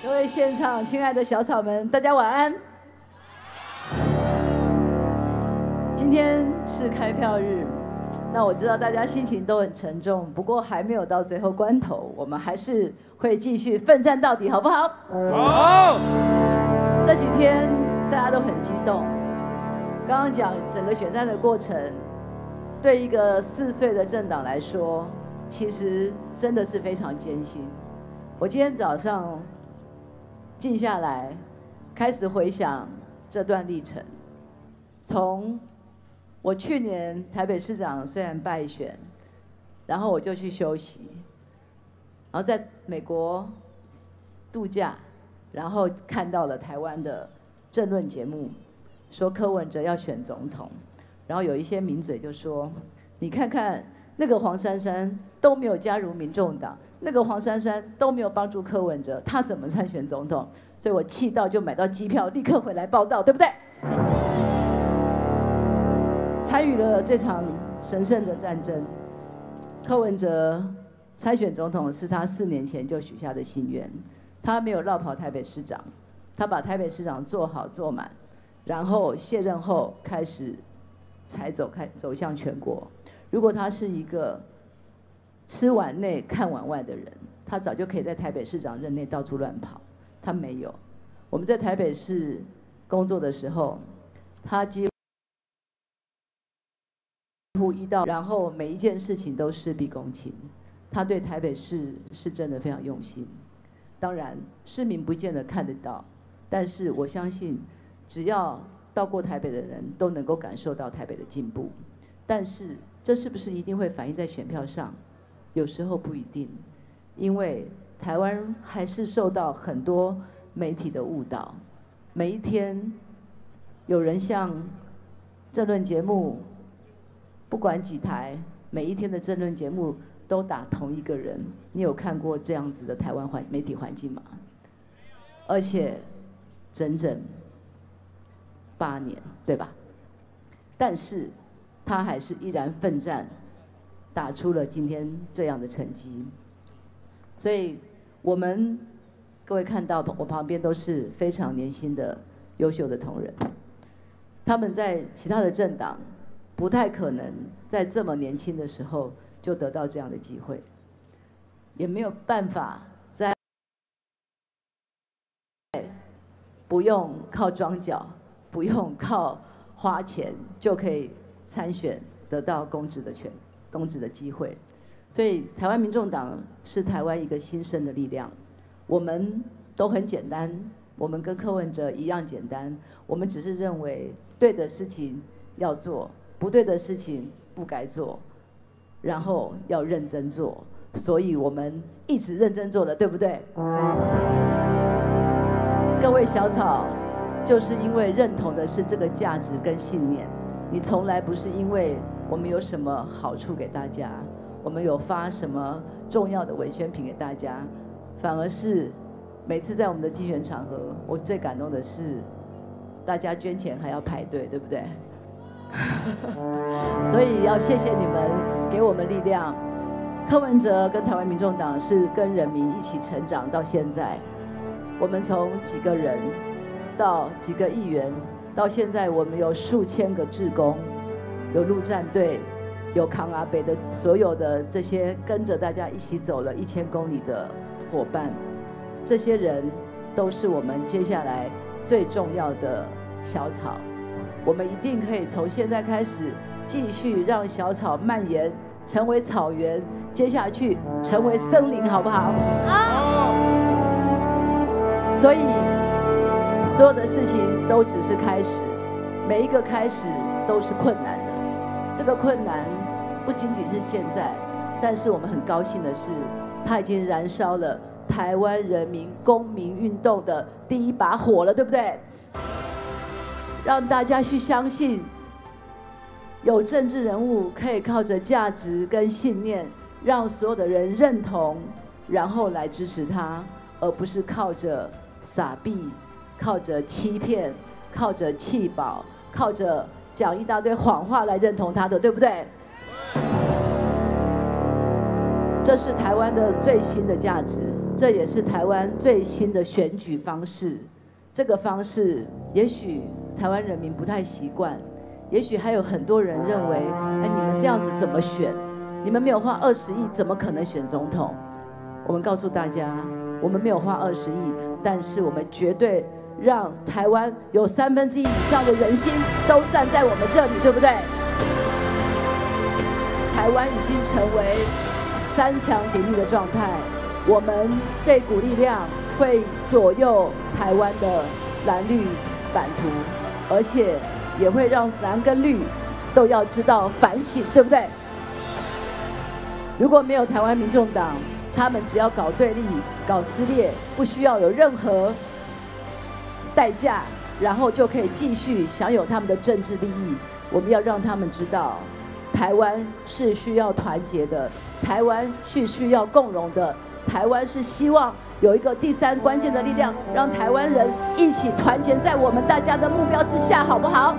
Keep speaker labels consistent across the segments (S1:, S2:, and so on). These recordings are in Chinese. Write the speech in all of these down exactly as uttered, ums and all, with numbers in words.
S1: 各位现场亲爱的小草们，大家晚安。今天是开票日，那我知道大家心情都很沉重，不过还没有到最后关头，我们还是会继续奋战到底，好不好？
S2: 好。
S1: 这几天大家都很激动，刚刚讲整个选战的过程，对一个四岁的政党来说，其实真的是非常艰辛。我今天早上静下来，开始回想这段历程。从我去年台北市长虽然败选，然后我就去休息，然后在美国度假，然后看到了台湾的政论节目，说柯文哲要选总统，然后有一些名嘴就说：“你看看那个黄珊珊都没有加入民众党。”那个黄珊珊都没有帮助柯文哲，他怎么参选总统？所以我气到就买到机票，立刻回来报道，对不对？参与了这场神圣的战争，柯文哲参选总统是他四年前就许下的心愿，他没有绕跑台北市长，他把台北市长做好做满，然后卸任后开始才走开走向全国。如果他是一个吃碗内看碗外的人，他早就可以在台北市长任内到处乱跑，他没有。我们在台北市工作的时候，他几乎一到，然后每一件事情都事必躬亲，他对台北市是真的非常用心。当然，市民不见得看得到，但是我相信，只要到过台北的人都能够感受到台北的进步。但是，这是不是一定会反映在选票上？有时候不一定，因为台湾还是受到很多媒体的误导。每一天，有人像政论节目，不管几台，每一天的政论节目都打同一个人。你有看过这样子的台湾环媒体环境吗？而且整整八年，对吧？但是他还是依然奋战，打出了今天这样的成绩。所以我们各位看到我旁边都是非常年轻的优秀的同仁，他们在其他的政党不太可能在这么年轻的时候就得到这样的机会，也没有办法在不用靠庄脚，不用靠花钱就可以参选得到公职的权公职的机会。所以台湾民众党是台湾一个新生的力量，我们都很简单，我们跟柯文哲一样简单，我们只是认为对的事情要做，不对的事情不该做，然后要认真做，所以我们一直认真做的，对不对？各位小草，就是因为认同的是这个价值跟信念，你从来不是因为我们有什么好处给大家，我们有发什么重要的文宣品给大家，反而是每次在我们的竞选场合，我最感动的是大家捐钱还要排队，对不对？所以要谢谢你们给我们力量。柯文哲跟台湾民众党是跟人民一起成长到现在，我们从几个人到几个议员，到现在我们有数千个志工，有陆战队，有扛阿北的所有的这些跟着大家一起走了一千公里的伙伴，这些人都是我们接下来最重要的小草。我们一定可以从现在开始继续让小草蔓延，成为草原，接下去成为森林，好不好？好。所以所有的事情都只是开始，每一个开始都是困难的。这个困难不仅仅是现在，但是我们很高兴的是，它已经燃烧了台湾人民公民运动的第一把火了，对不对？让大家去相信，有政治人物可以靠着价值跟信念，让所有的人认同，然后来支持他，而不是靠着撒币、靠着欺骗、靠着弃保、靠着讲一大堆谎话来认同他的，对不对？这是台湾的最新的价值。 这也是台湾最新的选举方式。这个方式也许台湾人民不太习惯，也许还有很多人认为，哎，你们这样子怎么选？你们没有花二十亿，怎么可能选总统？我们告诉大家，我们没有花二十亿，但是我们绝对让台湾有三分之一以上的人心都站在我们这里，对不对？台湾已经成为三强鼎立的状态，我们这股力量会左右台湾的蓝绿版图，而且也会让蓝跟绿都要知道反省，对不对？如果没有台湾民众党，他们只要搞对立、搞撕裂，不需要有任何代价，然后就可以继续享有他们的政治利益。我们要让他们知道，台湾是需要团结的，台湾是需要共荣的，台湾是希望有一个第三关键的力量，让台湾人一起团结在我们大家的目标之下，好不好？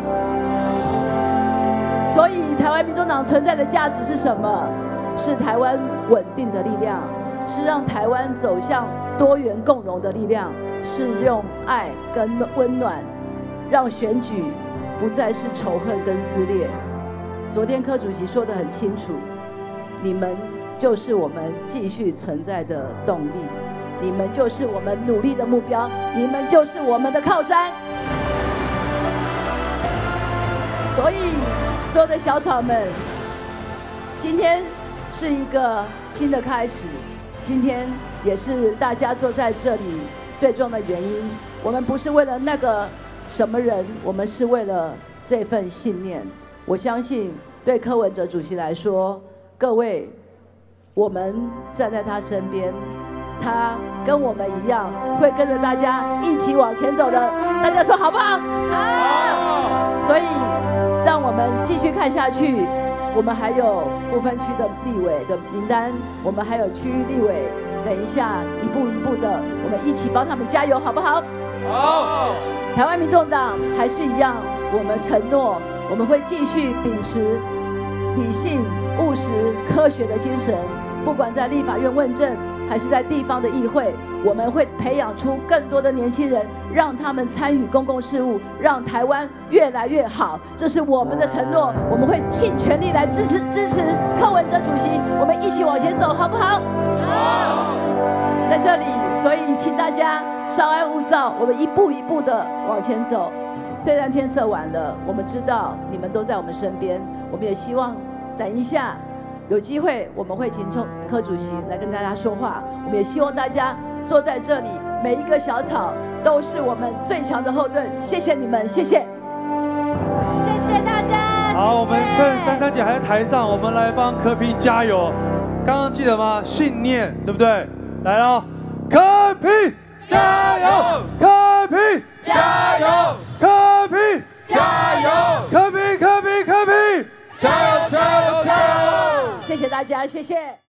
S1: 所以，台湾民众党存在的价值是什么？是台湾稳定的力量，是让台湾走向多元共荣的力量，是用爱跟温暖，让选举不再是仇恨跟撕裂。昨天柯主席说得很清楚，你们就是我们继续存在的动力，你们就是我们努力的目标，你们就是我们的靠山。所以，所有的小草们，今天是一个新的开始，今天也是大家坐在这里最重要的原因。我们不是为了那个什么人，我们是为了这份信念。我相信，对柯文哲主席来说，各位，我们站在他身边，他跟我们一样，会跟着大家一起往前走的。大家说好不好？好。所以，让我们继续看下去。我们还有不分区的立委的名单，我们还有区域立委，等一下一步一步的，我们一起帮他们加油，好不好？好。台湾民众党还是一样，我们承诺，我们会继续秉持理性、务实、科学的精神，不管在立法院问政，还是在地方的议会，我们会培养出更多的年轻人，让他们参与公共事务，让台湾越来越好。这是我们的承诺，我们会尽全力来支持支持柯文哲主席，我们一起往前走，好不好？好。在这里，所以请大家稍安勿躁，我们一步一步的往前走。虽然天色晚了，我们知道你们都在我们身边，我们也希望等一下有机会，我们会请柯主席来跟大家说话。我们也希望大家坐在这里，每一个小草都是我们最强的后盾。谢谢你们，谢谢，
S2: 谢谢大家。
S3: 好，
S2: 谢谢
S3: 我们趁珊珊姐还在台上，我们来帮柯 P 加油。刚刚记得吗？信念，对不对？来喽，柯 P 加油，柯 P 加油，柯 P 加油，柯 P 柯 P 柯 P 加油加油加油！
S1: 谢谢大家，谢谢。